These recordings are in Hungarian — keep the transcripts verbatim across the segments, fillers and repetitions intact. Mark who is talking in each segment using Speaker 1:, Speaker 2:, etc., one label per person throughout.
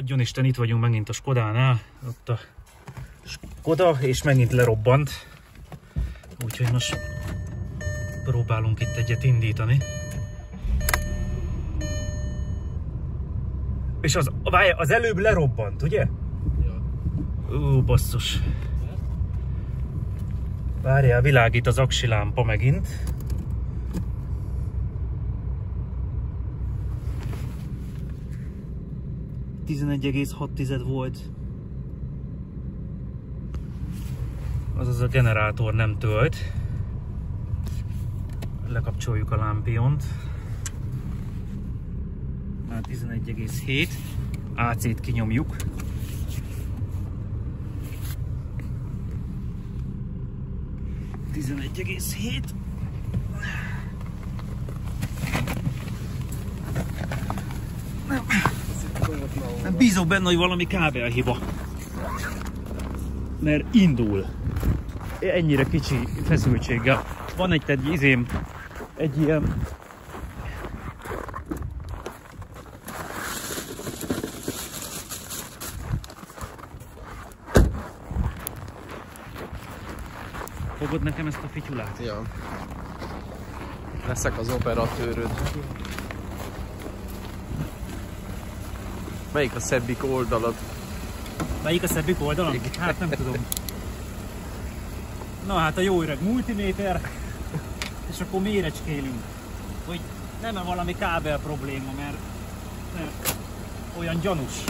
Speaker 1: Adjon Isten, itt vagyunk megint a Skodánál. Ott a Skoda, és megint lerobbant. Úgyhogy most próbálunk itt egyet indítani. És az, az előbb lerobbant, ugye? Ja. Ó, basszus. Várjál, világít az aksilámpa megint. tizenegy egész hat volt. Azaz a generátor nem tölt. Lekapcsoljuk a lámpiont. Már tizenegy egész hét. á cét kinyomjuk. tizenegy egész hét. Nem. Nem bízok benne, hogy valami kábelhiba. Mert indul. Ennyire kicsi feszültséggel. Van egy, egy izém, egy ilyen fogod nekem ezt a fityulát?
Speaker 2: Ja. Leszek az operatőröd. Melyik a szebbik oldalad?
Speaker 1: Melyik a szebbik oldalam? Hát nem tudom. Na hát a jó öreg multiméter, és akkor mérecskélünk, hogy nem-e valami kábel probléma, mert, mert olyan gyanús.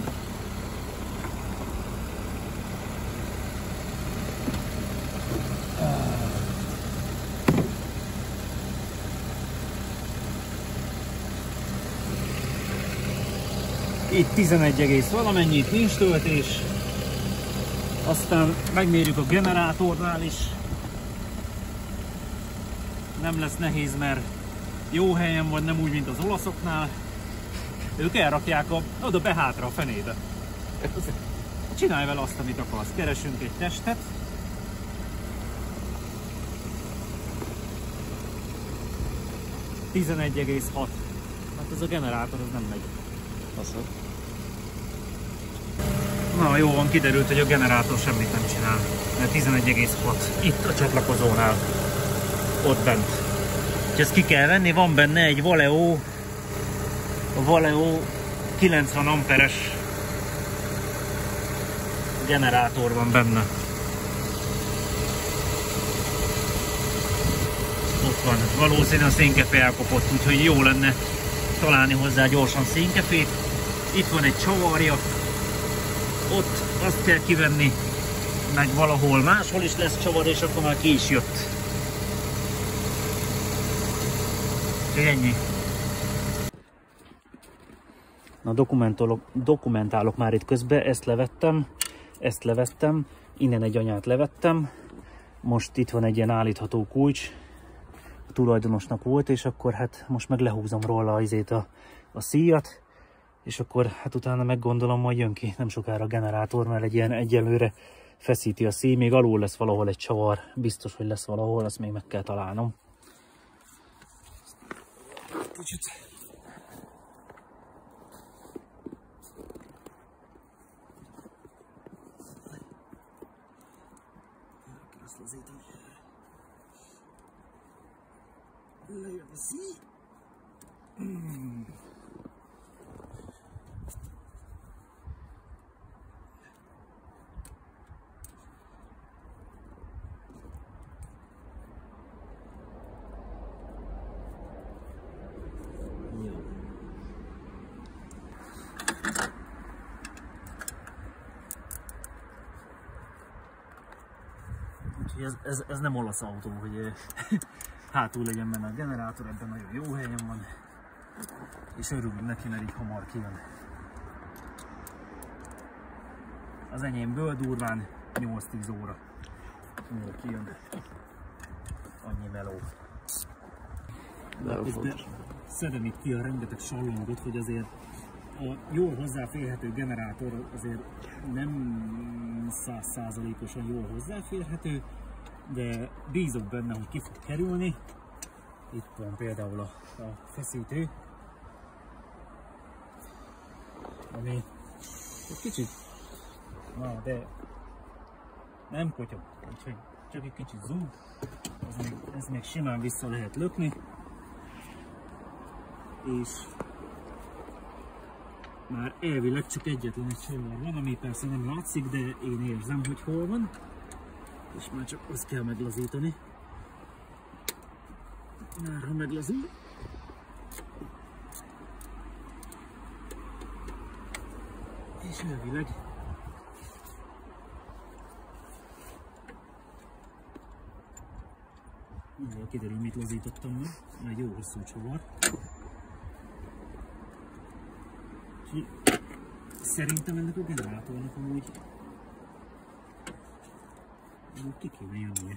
Speaker 1: Itt tizenegy egész valamennyit, nincs töltés. Aztán megmérjük a generátornál is. Nem lesz nehéz, mert jó helyen van, nem úgy, mint az olaszoknál. Ők elrakják a, oda be hátra a fenébe. Csinálj vele azt, amit akarsz. Keresünk egy testet. tizenegy egész hat. Hát ez a generátor, az nem megy.
Speaker 2: Azon.
Speaker 1: Na jó van, kiderült, hogy a generátor semmit nem csinál. Mert tizenegy egész hat. Itt a csatlakozónál. Ott bent. Úgyhogy ezt ki kell venni, van benne egy Valeo, a Valeo kilencven amperes generátor van benne. Ott van, valószínűleg a szénkefe elkopott, úgyhogy jó lenne találni hozzá gyorsan szénkefét. Itt van egy csavarja, ott azt kell kivenni, meg valahol máshol is lesz csavar, és akkor már ki is jött. Ennyi. Na, dokumentálok, dokumentálok már itt közben, ezt levettem, ezt levettem, innen egy anyát levettem, most itt van egy ilyen állítható kulcs, a tulajdonosnak volt, és akkor hát most meg lehúzom róla izét a, a szíjat, és akkor hát utána meggondolom, majd jön ki nem sokára a generátor, mert egy ilyen egyelőre feszíti a szíj, még alul lesz valahol egy csavar, biztos, hogy lesz valahol, azt még meg kell találnom. Kicsit. Lejön a szíj. Mm. Ez, ez, ez nem olasz autó, hogy hátul legyen benne a generátor, ebben nagyon jó helyen van, és örülünk neki, mert így hamar kijön. Az enyémből durván nyolc-tíz óra múlva kijön. Annyi meló. De szedem itt ki a rengeteg sallongot, hogy azért a jól hozzáférhető generátor azért nem száz százalékosan jól hozzáférhető, de bízok benne, hogy ki fog kerülni. Itt van például a, a feszítő, ami Egy kicsit, na, de nem kotyog, úgyhogy csak egy kicsit zúg, ez még, ez még simán vissza lehet lökni, és már elvileg csak egyetlen egy csillag van, ami persze nem látszik, de én érzem, hogy hol van, és már csak azt kell meglazítani. Már ha meglazul, és elvileg mindjárt kiderül, mit lazítottam meg, egy jó hosszú csavar. Szerintem ennek a generátornak amúgy amúgy ki kéne jönnie.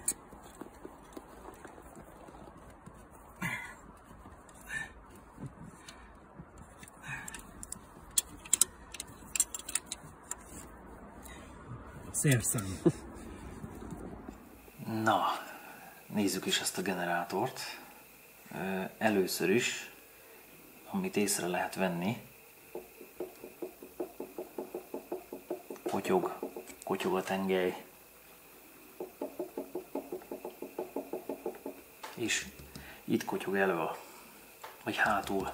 Speaker 1: Szerszám.
Speaker 3: Na, nézzük is ezt a generátort. Először is, amit észre lehet venni, kotyog, kotyog a tengely. És itt kotyog elő, vagy hátul.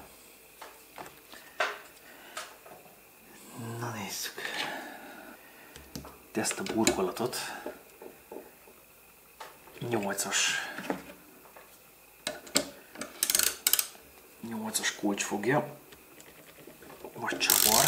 Speaker 3: Na nézzük. Ezt a burkolatot nyolcas nyolcas kulcs fogja, vagy csavar.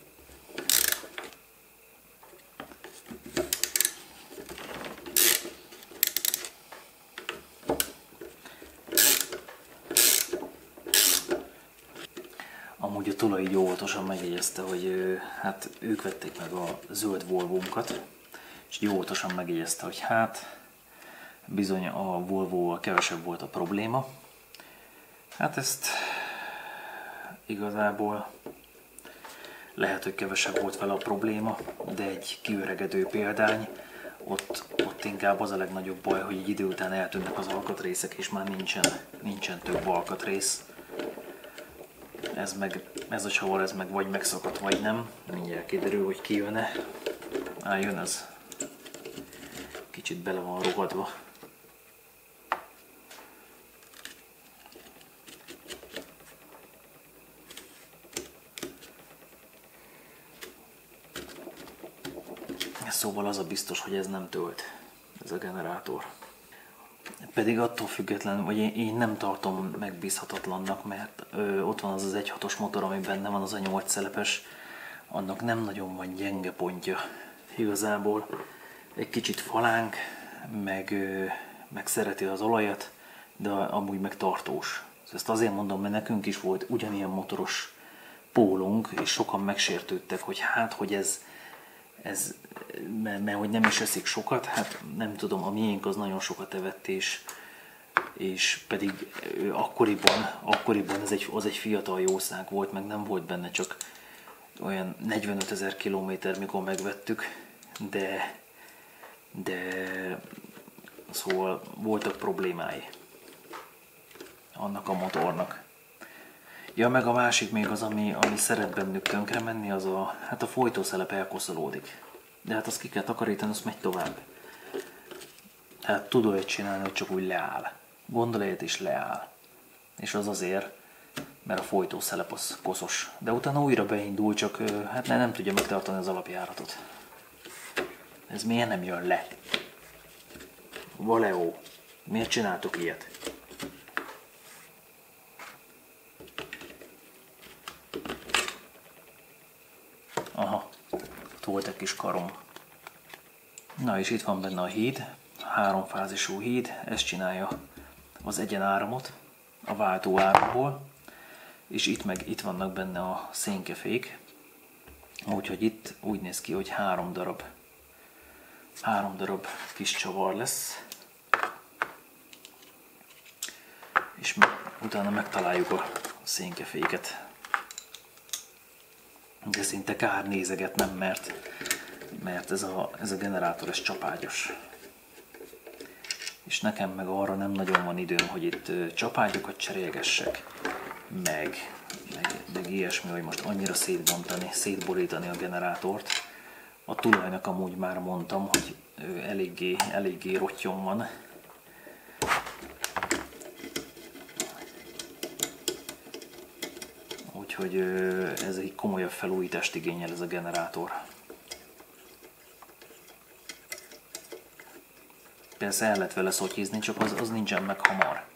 Speaker 3: Amúgy a tulaj így óvatosan megjegyezte, hogy hát ők vették meg a zöld Volvónkat, és így óvatosan megjegyezte, hogy hát bizony a Volvóval kevesebb volt a probléma. Hát ezt igazából lehet, hogy kevesebb volt vele a probléma, de egy kiöregedő példány, ott, ott inkább az a legnagyobb baj, hogy egy idő után eltűnnek az alkatrészek, és már nincsen, nincsen több alkatrész. Ez, meg, ez a csavar, ez meg vagy megszakadt, vagy nem. Mindjárt kiderül, hogy ki jön-e. Á, jön ez. Kicsit bele van rohadva. Szóval az a biztos, hogy ez nem tölt, ez a generátor. Pedig attól függetlenül, hogy én, én nem tartom megbízhatatlannak, mert ö, ott van az az egy hatos motor, ami benne van, az a nyolc szelepes, annak nem nagyon van gyenge pontja. Igazából egy kicsit falánk, meg, ö, meg szereti az olajat, de amúgy meg tartós. Ezt azért mondom, mert nekünk is volt ugyanilyen motoros pólunk, és sokan megsértődtek, hogy hát, hogy ez, ez mert, mert hogy nem is eszik sokat, hát nem tudom, a miénk az nagyon sokat evett, és, és pedig akkoriban, akkoriban ez egy, az egy fiatal jószág volt, meg nem volt benne csak olyan negyvenötezer kilométer, mikor megvettük, de, de szóval voltak problémái annak a motornak. Ja, meg a másik még az, ami, ami szeret bennük tönkre menni, az a, hát a folytószelep elkoszolódik. De hát azt ki kell takarítani, azt megy tovább. Tehát tud olyat csinálni, hogy csak úgy leáll. Gondol egyet és leáll. És az azért, mert a folytószelep az koszos. De utána újra beindul, csak hát nem tudja megtartani az alapjáratot. Ez miért nem jön le? Valeo, miért csináltok ilyet? Aha, volt egy kis karom. Na és itt van benne a híd, háromfázisú híd, ez csinálja az egyenáramot a váltó áramból, és itt meg itt vannak benne a szénkefék, úgyhogy itt úgy néz ki, hogy három darab, három darab kis csavar lesz, és utána megtaláljuk a szénkeféket. De szinte kár nézegetnem, mert, mert ez, a, ez a generátor ez csapágyos. És nekem meg arra nem nagyon van időm, hogy itt csapágyokat cserélgessek, meg, meg, meg ilyesmi, hogy most annyira szétbontani, szétborítani a generátort. A tulajnak amúgy már mondtam, hogy ő eléggé, eléggé rottyon van. Úgyhogy ez egy komolyabb felújítást igényel ez a generátor. Persze el lehet vele szotyizni, csak az, az nincsen meg hamar.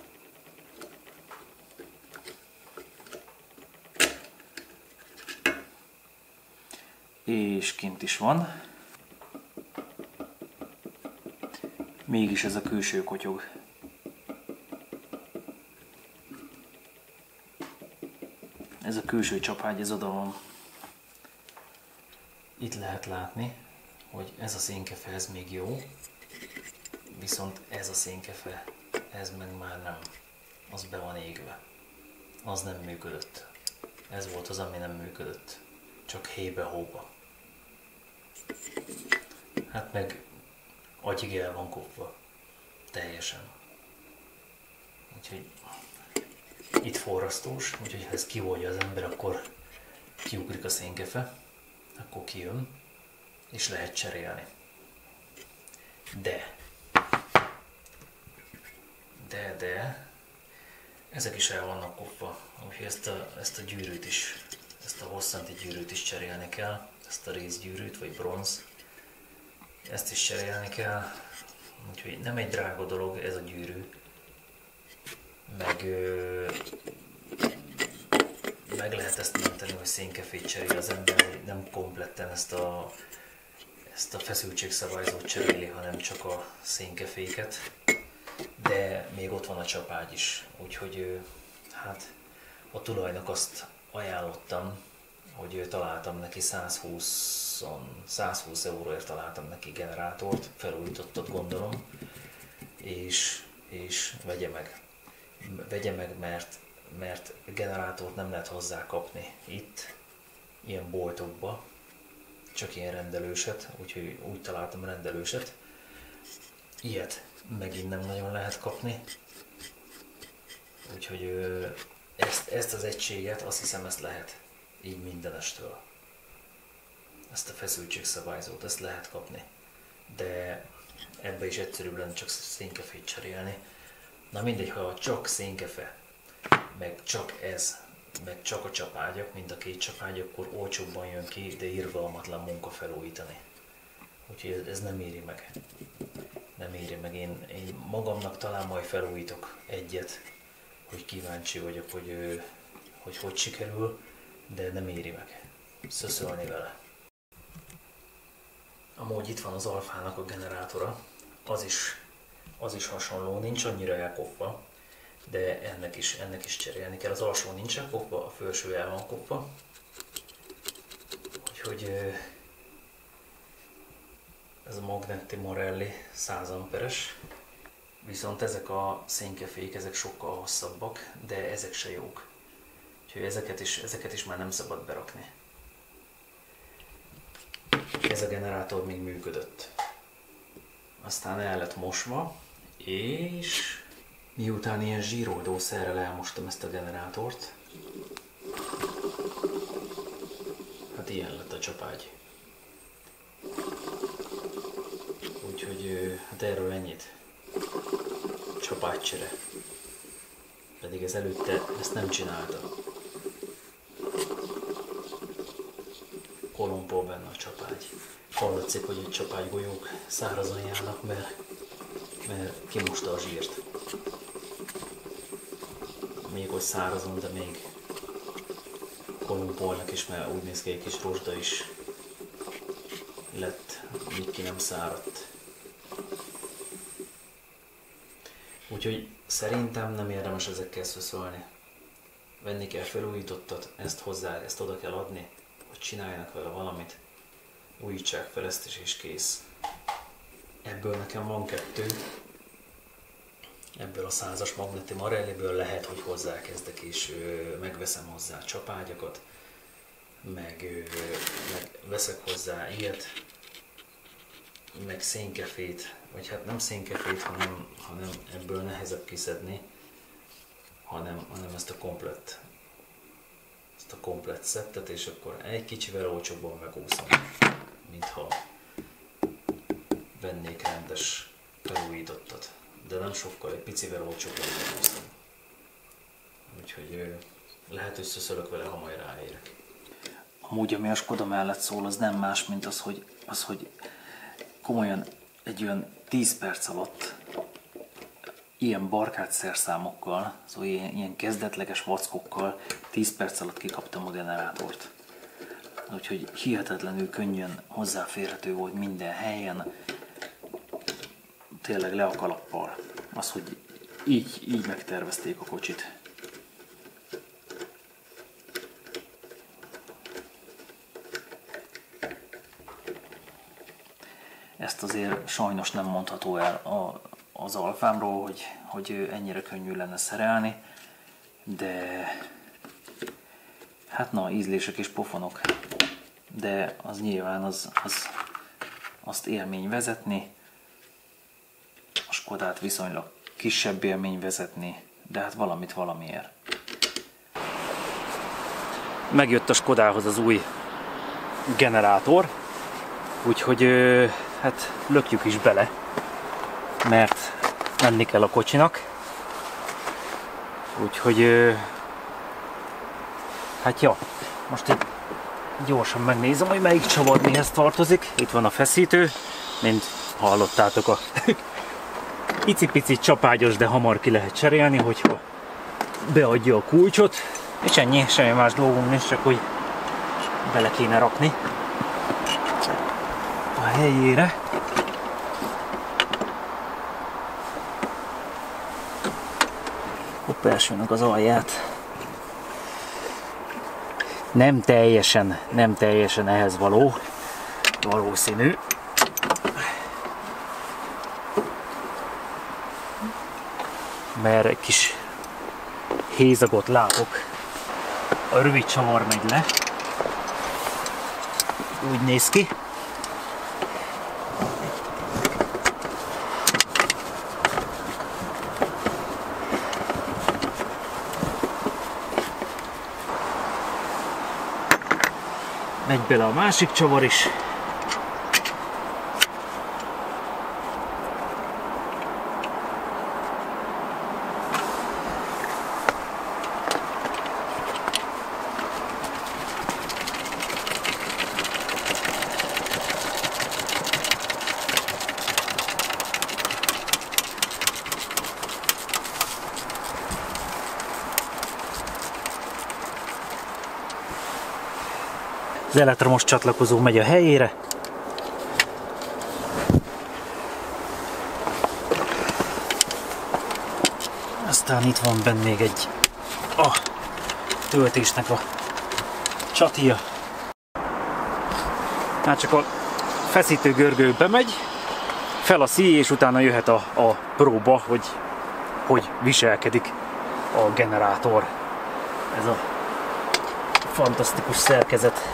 Speaker 3: És kint is van. Mégis ez a külső kotyog. Ez a külső csapágy, ez oda van. Itt lehet látni, hogy ez a szénkefe ez még jó, viszont ez a szénkefe, ez meg már nem. Az be van égve. Az nem működött. Ez volt az, ami nem működött. Csak hébe-hóba. Hát meg agyig el van kopva. Teljesen. Úgyhogy itt forrasztós, úgyhogy ha ez kivoldja az ember, akkor kiugrik a szénkefe, akkor kijön, és lehet cserélni. De, de, de, ezek is el vannak kopva, úgyhogy ezt a, ezt a gyűrűt is, ezt a hosszanti gyűrűt is cserélni kell, ezt a részgyűrűt, vagy bronz, ezt is cserélni kell, úgyhogy nem egy drága dolog ez a gyűrű, meg, meg lehet ezt menteni, hogy szénkefét cserél az ember, hogy nem kompletten ezt a, ezt a feszültségszabályzót cseréli, hanem csak a szénkeféket, de még ott van a csapágy is, úgyhogy hát a tulajnak azt ajánlottam, hogy találtam neki százhúsz, százhúsz euróért találtam neki generátort, felújítottat gondolom, és, és vegye meg. Vegye meg, mert, mert generátort nem lehet hozzá kapni itt, ilyen boltokba, csak ilyen rendelőset, úgyhogy úgy találtam rendelőset. Ilyet megint nem nagyon lehet kapni, úgyhogy ezt, ezt az egységet, azt hiszem ezt lehet, így mindenestől. Ezt a feszültségszabályzót, ezt lehet kapni, de ebbe is egyszerűbb lenne csak szénkefét cserélni. Na mindegy, ha csak szénkefe, meg csak ez, meg csak a csapágyak, mind a két csapágy, akkor olcsóbban jön ki, de irgalmatlan munka felújítani. Úgyhogy ez nem éri meg. Nem éri meg. Én, én magamnak talán majd felújítok egyet, hogy kíváncsi vagyok, hogy hogy, hogy sikerül, de nem éri meg szöszölni vele. Amúgy itt van az Alfának a generátora, az is Az is hasonló, nincs annyira elkopva, de ennek is, ennek is cserélni kell. Az alsó nincs elkopva, a felső el van kopva. Úgyhogy ez a Magneti Marelli száz amperes, viszont ezek a szénkefék, ezek sokkal hosszabbak, de ezek se jók. Úgyhogy ezeket is, ezeket is már nem szabad berakni. Ez a generátor még működött. Aztán el lett mosva, és miután ilyen zsíroldószerrel elmostam ezt a generátort, hát ilyen lett a csapágy. Úgyhogy hát erről ennyit. Csapágycsere. Pedig ez előtte ezt nem csinálta. Kolompol benne a csapágy. Hallatszik, hogy a csapágygolyók szárazon járnak, mert, mert kimosta a zsírt. Még hogy szárazon, de még kolumpolnak is, mert úgy néz ki, egy kis rozsda is lett, míg ki nem száradt. Úgyhogy szerintem nem érdemes ezekkel szöszölni. Venni kell felújítottat, ezt hozzá, ezt oda kell adni, hogy csináljanak vele valamit. Újítsák fel ezt is, és kész. Ebből nekem van kettő. Ebből a százas Magneti Marelliből lehet, hogy hozzákezdek, és ö, megveszem hozzá csapágyakat, meg, ö, meg veszek hozzá ilyet, meg szénkefét, vagy hát nem szénkefét, hanem, hanem ebből nehezebb kiszedni, hanem, hanem ezt a komplett ezt a komplett szettet, és akkor egy kicsivel olcsóbban megúszom, mintha vennék rendes felújítottat. De nem sokkal, egy picivel olcsóbban megúszom. Úgyhogy lehet, hogy szöszölök vele, ha majd ráérek. Amúgy, ami a Skoda mellett szól, az nem más, mint az, hogy, az, hogy komolyan egy olyan tíz perc alatt ilyen barkát szerszámokkal, szóval ilyen, ilyen kezdetleges vackokkal tíz perc alatt kikaptam a generátort. Úgyhogy hihetetlenül könnyen hozzáférhető volt minden helyen, tényleg le a kalappal. Az, hogy így, így megtervezték a kocsit. Ezt azért sajnos nem mondható el a, az Alfámról, hogy, hogy ennyire könnyű lenne szerelni, de hát na, ízlések és pofonok, de az nyilván az, az, azt élmény vezetni, a Skodát viszonylag kisebb élmény vezetni, de hát valamit valamiért. Megjött a Skodához az új generátor, úgyhogy hát lökjük is bele, mert menni kell a kocsinak. Úgyhogy hát ja, most itt gyorsan megnézem, hogy melyik csavar mihez tartozik. Itt van a feszítő, mint hallottátok, a icipici csapágyos, de hamar ki lehet cserélni, hogyha beadja a kulcsot. És ennyi, semmi más dolgunk nincs, csak hogy bele kéne rakni a helyére. Hopp, elsőnek az alját. Nem teljesen, nem teljesen ehhez való, valószínű. Mert egy kis hézagot látok. A rövid csavar megy le. Úgy néz ki. Megy bele a másik csavar is. Az elektromos csatlakozó megy a helyére. Aztán itt van benne még egy a töltésnek a csatia. Hát csak a feszítő görgő bemegy, fel a szíj, és utána jöhet a, a próba, hogy hogy viselkedik a generátor. Ez a fantasztikus szerkezet.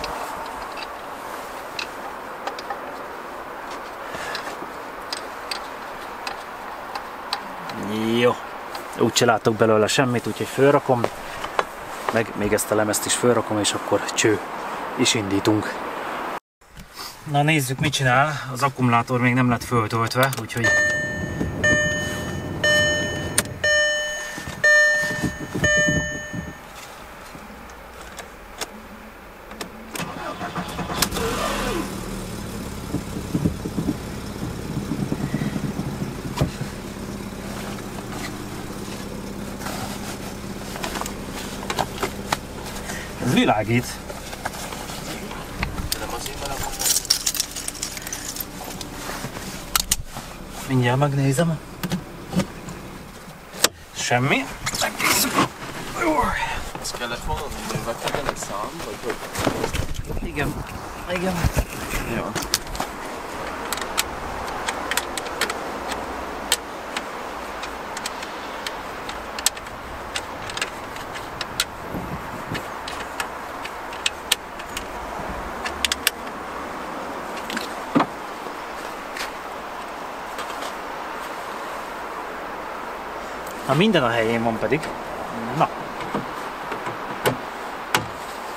Speaker 3: Jó, úgyse látok belőle semmit, úgyhogy fölrakom, meg még ezt a lemezt is fölrakom, és akkor cső, és indítunk. Na nézzük, mit csinál. Az akkumulátor még nem lett föltöltve, úgyhogy ez világít. Mindjárt megnézem. Semmi. Megnézzük.
Speaker 2: Ezt kellett volna növekedjen egy szám, vagy hogy?
Speaker 1: Igen. Igen.
Speaker 2: Jó.
Speaker 1: Na minden a helyén van pedig. Na.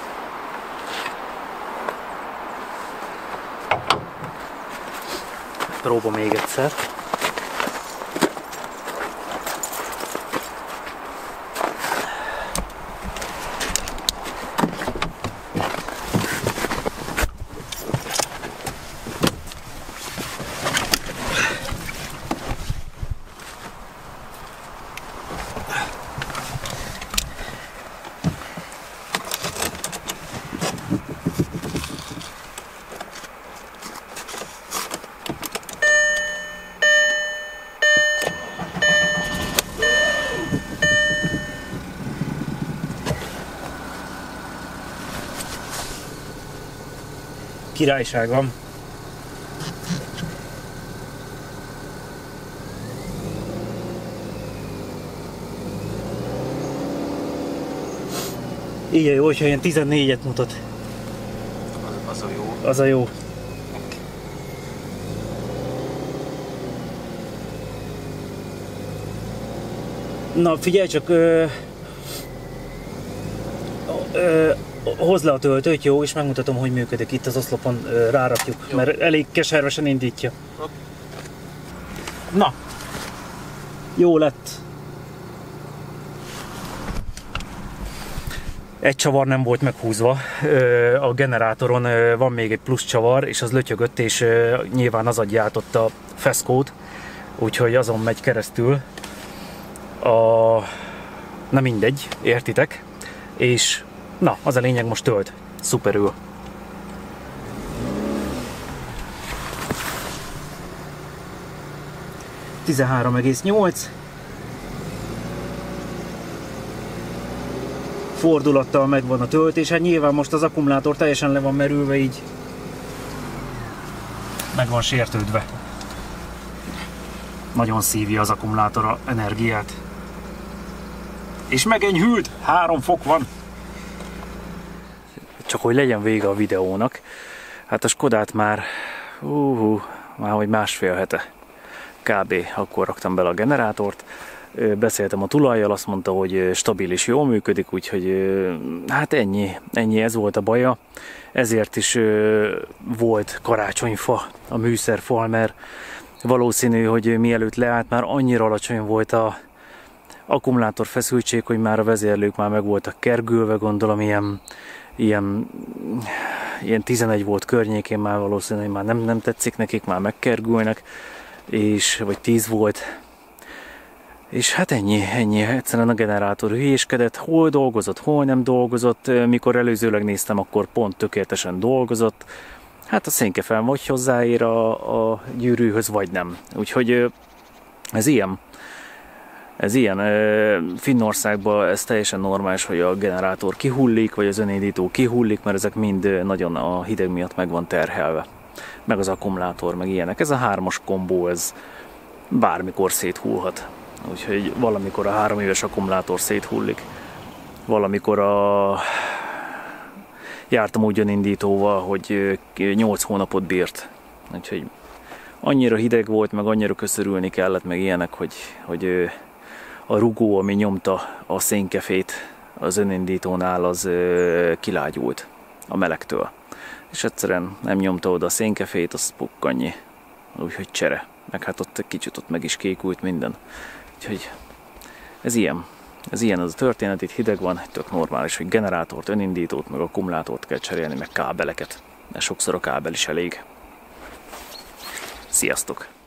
Speaker 1: próba még egyszer. Királyság van. Így jó, hogyha ilyen tizennégyet mutat.
Speaker 2: Az, az a jó.
Speaker 1: Az a jó. Na figyelj csak, ö, ö, hozd le a töltőt, jó, és megmutatom, hogy működik. Itt az oszlopon ö, rárakjuk, jó. Mert elég keservesen indítja.
Speaker 2: Jó.
Speaker 1: Na, jó lett. Egy csavar nem volt meghúzva, a generátoron van még egy plusz csavar, és az lötyögött, és nyilván az adja át ott a feszkót, úgyhogy azon megy keresztül. A... Na mindegy, értitek? És na, az a lényeg, most tölt. Szuperül. tizenhárom egész nyolc. Fordulattal megvan a töltés, hát nyilván most az akkumulátor teljesen le van merülve, így meg van sértődve. Nagyon szívja az akkumulátor a energiát. És megenyhült, három fok van. Csak hogy legyen vége a videónak, hát a Skodát már, uh, már hogy másfél hete kb. Akkor raktam bele a generátort. Beszéltem a tulajjal, azt mondta, hogy stabil és jól működik, úgyhogy hát ennyi, ennyi, ez volt a baja. Ezért is volt karácsonyfa a műszerfal, mert valószínű, hogy mielőtt leállt, már annyira alacsony volt a akkumulátor feszültség, hogy már a vezérlők már meg voltak kergülve, gondolom ilyen, ilyen, ilyen tizenegy volt környékén már valószínű, hogy már nem, nem tetszik nekik, már megkergülnek, és, vagy tíz volt. És hát ennyi, ennyi, egyszerűen a generátor hülyéskedett, hol dolgozott, hol nem dolgozott, mikor előzőleg néztem, akkor pont tökéletesen dolgozott. Hát a szénkefel vagy hozzáér a, a gyűrűhöz, vagy nem. Úgyhogy ez ilyen. Ez ilyen. Finnországban ez teljesen normális, hogy a generátor kihullik, vagy az önindító kihullik, mert ezek mind nagyon a hideg miatt meg van terhelve. Meg az akkumulátor, meg ilyenek. Ez a hármas kombó, ez bármikor széthullhat. Úgyhogy valamikor a három éves akkumulátor széthullik. Valamikor a... jártam úgy önindítóval, hogy nyolc hónapot bírt. Úgyhogy annyira hideg volt, meg annyira köszörülni kellett, meg ilyenek, hogy, hogy a rugó, ami nyomta a szénkefét az önindítónál, az kilágyult a melegtől. És egyszerűen nem nyomta oda a szénkefét, az pukkannyi. Úgyhogy csere. Meg hát ott kicsit ott meg is kékült minden. Úgyhogy ez ilyen. Ez ilyen az a történet, itt hideg van, tök normális, hogy generátort, önindítót, meg akkumulátort kell cserélni, meg kábeleket. De sokszor a kábel is elég. Sziasztok!